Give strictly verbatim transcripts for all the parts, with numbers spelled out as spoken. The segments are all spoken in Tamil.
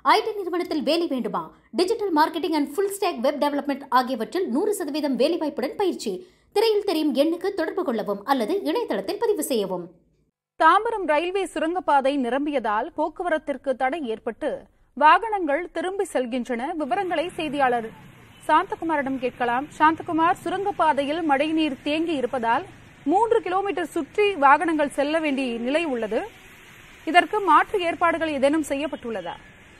ஐடி நிறுவனத்தில் வேலை வேண்டுமா? Digital marketing and full stack web development ஆகியவற்றில் நூறு சதவீதம் வேலைவாய்ப்புடன் பயிற்சி. திரையில் தெரியும் எண்ணுக்கு தொடர்பு கொள்ளவும் அல்லது இணையதளத்தில் பதிவு செய்யவும். தாம்பரம் ரயில்வே சுரங்கப்பாதை நிரம்பியதால் போக்குவரத்திற்கு தடை ஏற்பட்டு வாகனங்கள் திரும்பி செல்கின்றன. விவரங்களை செய்தியாளர் சாந்தகுமாரிடம் கேட்கலாம். சாந்தகுமார், சுரங்கப்பாதையில் மழைநீர் தேங்கி இருப்பதால் மூன்று கிலோமீட்டர் சுற்றி வாகனங்கள் செல்ல வேண்டிய நிலை உள்ளது. இதற்கு மாற்று ஏற்பாடுகள் ஏதேனும் செய்யப்பட்டுள்ளதா?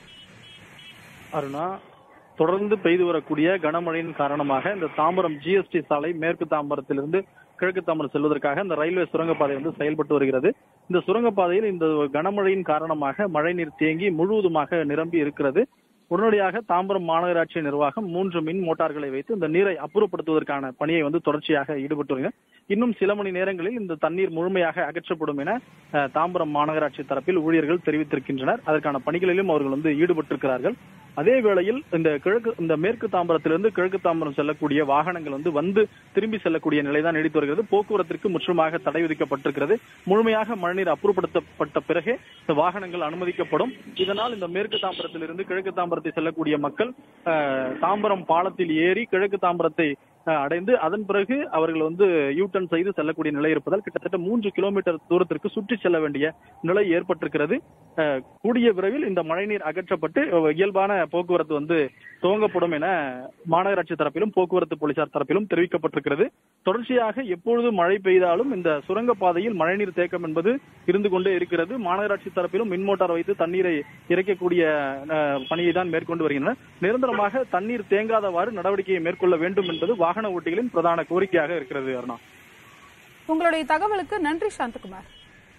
அருணா, தொடர்ந்து பெய்து வரக்கூடிய கனமழையின் காரணமாக இந்த தாம்பரம் ஜிஎஸ்டி சாலை மேற்கு தாம்பரத்திலிருந்து கிழக்கு தாம்பரம் செல்வதற்காக இந்த ரயில்வே சுரங்கப்பாதை வந்து செயல்பட்டு வருகிறது. இந்த சுரங்கப்பாதையில் இந்த கனமழையின் காரணமாக மழைநீர் தேங்கி முழுவதுமாக நிரம்பி இருக்கிறது. உடனடியாக தாம்பரம் மாநகராட்சி நிர்வாகம் மூன்று மின் மோட்டார்களை வைத்து இந்த நீரை அப்புறப்படுத்துவதற்கான பணியை வந்து தொடர்ச்சியாக ஈடுபட்டு வருகிறது. இன்னும் சில மணி நேரங்களில் இந்த தண்ணீர் முழுமையாக அகற்றப்படும் என தாம்பரம் மாநகராட்சி தரப்பில் ஊழியர்கள் தெரிவித்திருக்கின்றனர். அதற்கான பணிகளிலும் அவர்கள் வந்து ஈடுபட்டிருக்கிறார்கள். அதே வேளையில் இந்த கிழக்கு இந்த மேற்கு தாம்பரத்திலிருந்து கிழக்கு தாம்பரம் செல்லக்கூடிய வாகனங்கள் வந்து வந்து திரும்பி செல்லக்கூடிய நிலைதான் நீடித்து வருகிறது. போக்குவரத்திற்கு முற்றுமாக தடை விதிக்கப்பட்டிருக்கிறது. முழுமையாக மழைநீர் அப்புறப்படுத்தப்பட்ட பிறகே இந்த வாகனங்கள் அனுமதிக்கப்படும். இதனால் இந்த மேற்கு தாம்பரத்திலிருந்து கிழக்கு தாம்பரத்தை செல்லக்கூடிய மக்கள் தாம்பரம் பாலத்தில் ஏறி கிழக்கு தாம்பரத்தை அடைந்து அதன் பிறகு அவர்கள் வந்து யூ டர்ன் செய்து செல்லக்கூடிய நிலை இருப்பதால் கிட்டத்தட்ட மூன்று கிலோமீட்டர் தூரத்திற்கு சுற்றி செல்ல வேண்டிய நிலை ஏற்பட்டிருக்கிறது. கூடிய விரைவில் இந்த மழைநீர் அகற்றப்பட்டு இயல்பான போக்குவரத்து வந்து துவங்கப்படும் என மாநகராட்சி தரப்பிலும் போக்குவரத்து போலீசார் தரப்பிலும் தெரிவிக்கப்பட்டிருக்கிறது. தொடர்ச்சியாக எப்பொழுது மழை பெய்தாலும் இந்த சுரங்கப்பாதையில் மழைநீர் தேக்கம் என்பது இருந்து கொண்டே இருக்கிறது. மாநகராட்சி தரப்பிலும் மின்மோட்டார் வைத்து தண்ணீரை இறைக்கக்கூடிய பணியை தான் மேற்கொண்டு வருகின்றனர். நிரந்தரமாக தண்ணீர் தேங்காதவாறு நடவடிக்கையை மேற்கொள்ள வேண்டும் என்பது வாகன ஓட்டிகளின் பிரதான கோரிக்கையாக இருக்கிறது. அருணா, உங்களுடைய தகவலுக்கு நன்றி சாந்தகுமார்.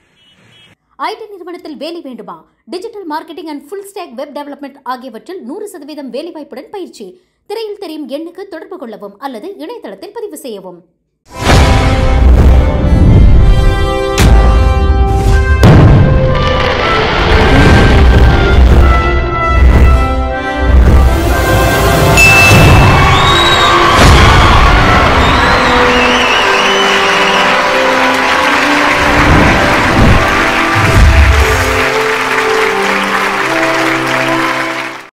ஐடி நிறுவனத்தில் வேலை வேண்டுமா? Digital marketing and full stack web development ஆகியவற்றில் நூறு சதவீதம் வேலைவாய்ப்புடன் பயிற்சி. திரையில் தெரியும் எண்ணுக்கு தொடர்பு கொள்ளவும் அல்லது இணையதளத்தில் பதிவு செய்யவும்.